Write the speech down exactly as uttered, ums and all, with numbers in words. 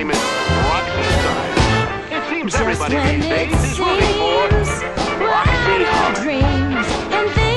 famous Roxy style. It seems Just everybody when these it days is looking for seems we're Roxy having our Holiday. dreams and